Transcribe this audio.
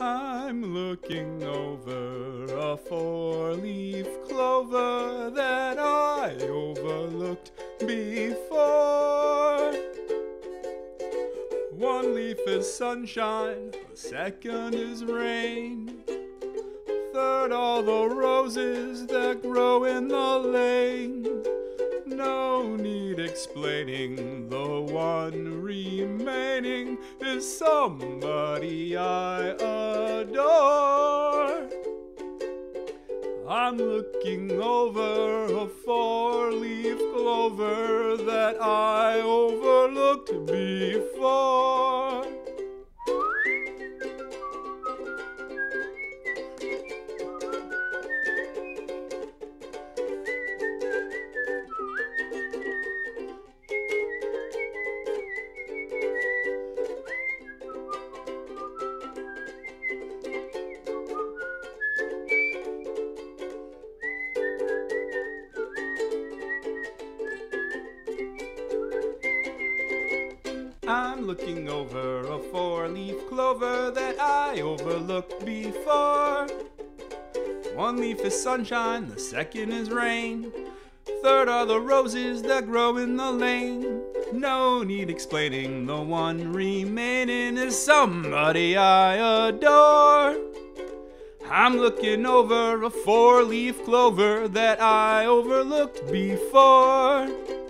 I'm looking over a four-leaf clover that I overlooked before. One leaf is sunshine, the second is rain. Third, all the roses that grow in the lane. No need explaining, the one remaining is somebody I adore. I'm looking over a four-leaf clover that I overlooked before. I'm looking over a four-leaf clover that I overlooked before. One leaf is sunshine, the second is rain. Third are the roses that grow in the lane. No need explaining, the one remaining is somebody I adore. I'm looking over a four-leaf clover that I overlooked before.